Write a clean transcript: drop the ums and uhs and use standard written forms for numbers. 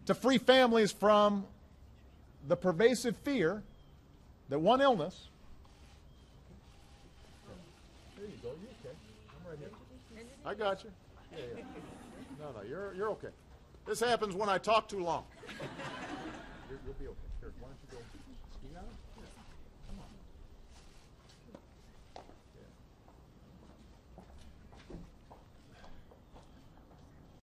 to free families from the pervasive fear that one illness. There you go. You okay? I'm right here. I got you. Yeah. No, you're okay. This happens when I talk too long. You'll be okay. Here, why don't you